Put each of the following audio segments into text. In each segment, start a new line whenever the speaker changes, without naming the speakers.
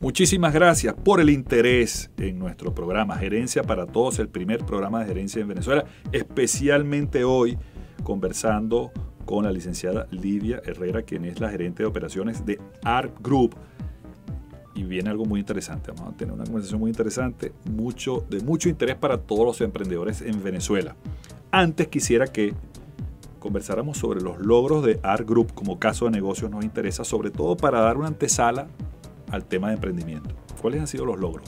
Muchísimas gracias por el interés en nuestro programa Gerencia para Todos, el primer programa de gerencia en Venezuela, especialmente hoy conversando con la licenciada Lidia Herrera, quien es la gerente de operaciones de ARC Group. Y viene algo muy interesante, vamos a tener una conversación muy interesante, de mucho interés para todos los emprendedores en Venezuela. Antes quisiera que conversáramos sobre los logros de ARC Group como caso de negocios nos interesa, sobre todo para dar una antesala al tema de emprendimiento. ¿Cuáles han sido los logros?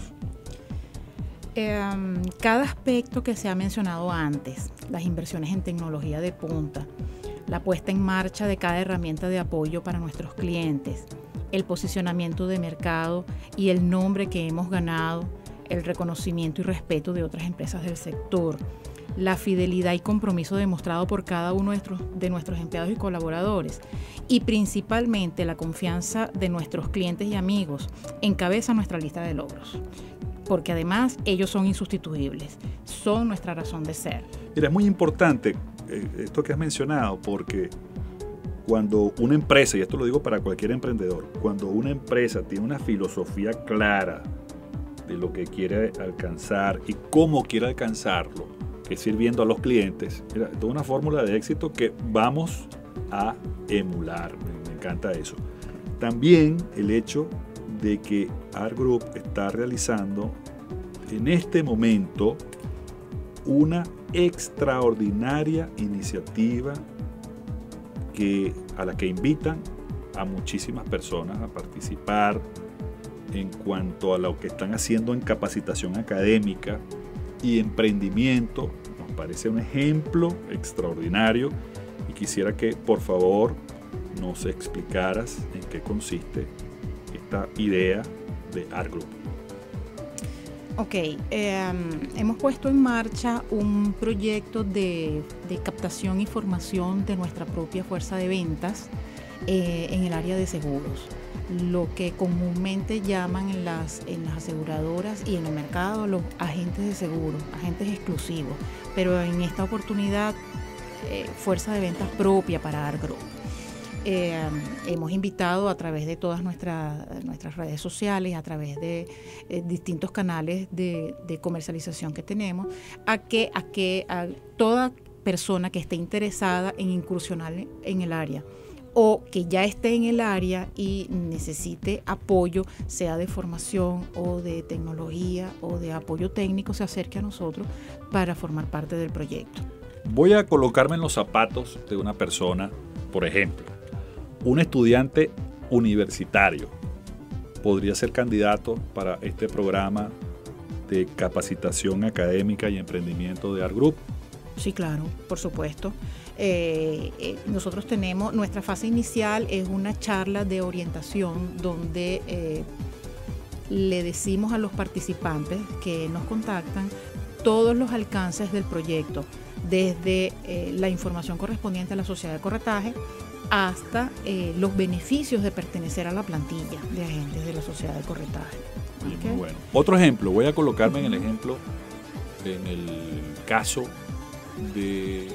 Cada aspecto que se ha mencionado antes, las inversiones en tecnología de punta, la puesta en marcha de cada herramienta de apoyo para nuestros clientes, el posicionamiento de mercado y el nombre que hemos ganado, el reconocimiento y respeto de otras empresas del sector, la fidelidad y compromiso demostrado por cada uno de nuestros empleados y colaboradores y principalmente la confianza de nuestros clientes y amigos encabeza nuestra lista de logros, porque además ellos son insustituibles, son nuestra razón de ser.
Mira, es muy importante esto que has mencionado, porque cuando una empresa, y esto lo digo para cualquier emprendedor, cuando una empresa tiene una filosofía clara de lo que quiere alcanzar y cómo quiere alcanzarlo, que es sirviendo a los clientes, mira, es una fórmula de éxito que vamos a emular. Me encanta eso. También el hecho de que ARC Group está realizando en este momento una extraordinaria iniciativa a la que invitan a muchísimas personas a participar en cuanto a lo que están haciendo en capacitación académica y emprendimiento. Nos parece un ejemplo extraordinario y quisiera que por favor nos explicaras en qué consiste esta idea de ARC Group.
Ok, hemos puesto en marcha un proyecto de captación y formación de nuestra propia fuerza de ventas en el área de seguros, lo que comúnmente llaman en las aseguradoras y en el mercado los agentes de seguro, agentes exclusivos, pero en esta oportunidad fuerza de ventas propia para ARC Group. Hemos invitado a través de todas nuestras redes sociales, a través de distintos canales de comercialización que tenemos, a toda persona que esté interesada en incursionar en el área o que ya esté en el área y necesite apoyo, sea de formación o de tecnología o de apoyo técnico, se acerque a nosotros para formar parte del proyecto.
Voy a colocarme en los zapatos de una persona, por ejemplo, un estudiante universitario podría ser candidato para este programa de capacitación académica y emprendimiento de ARC Group.
Sí, claro, por supuesto. Nosotros tenemos, nuestra fase inicial es una charla de orientación donde le decimos a los participantes que nos contactan todos los alcances del proyecto, desde la información correspondiente a la sociedad de corretaje hasta los beneficios de pertenecer a la plantilla de agentes de la sociedad de corretaje. ¿Okay?
Bueno, otro ejemplo, voy a colocarme en el ejemplo, en el caso de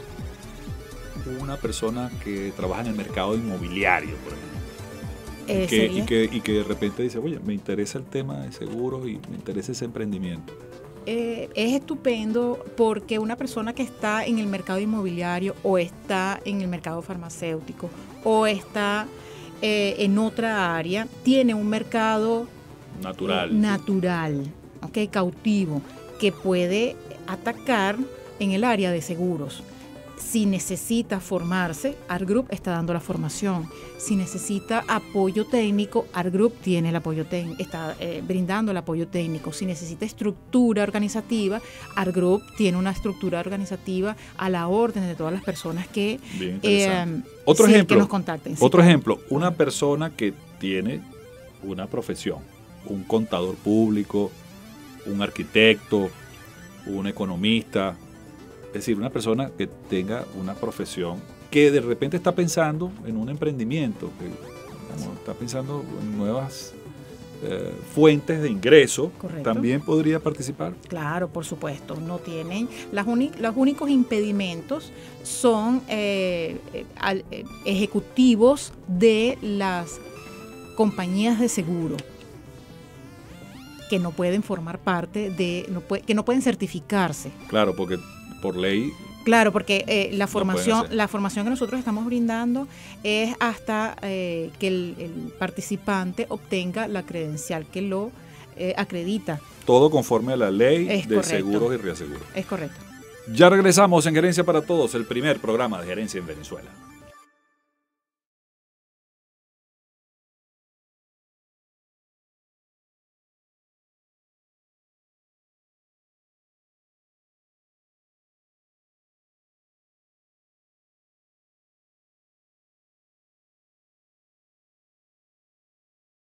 una persona que trabaja en el mercado inmobiliario, por ejemplo, y que de repente dice, oye, me interesa el tema de seguros y me interesa ese emprendimiento.
Es estupendo porque una persona que está en el mercado inmobiliario o está en el mercado farmacéutico o está en otra área, tiene un mercado natural, okay, cautivo, que puede atacar en el área de seguros. Si necesita formarse, ARC Group está dando la formación. Si necesita apoyo técnico, ARC Group tiene el apoyo técnico, está brindando el apoyo técnico. Si necesita estructura organizativa, ARC Group tiene una estructura organizativa a la orden de todas las personas que, que nos contacten.
Otro ejemplo, una persona que tiene una profesión, un contador público, un arquitecto, un economista. Es decir, una persona que tenga una profesión que de repente está pensando en un emprendimiento, que está pensando en nuevas fuentes de ingreso. Correcto. ¿También podría participar?
Claro, por supuesto. No tienen. Los únicos impedimentos son ejecutivos de las compañías de seguro. que no pueden formar parte de, que no pueden certificarse.
Claro, porque por ley...
Claro, porque la
no
formación que nosotros estamos brindando es hasta que el participante obtenga la credencial que lo acredita.
Todo conforme a la ley
Es
de
correcto.
seguros y reaseguros.
Es correcto.
Ya regresamos en Gerencia para Todos, el primer programa de gerencia en Venezuela.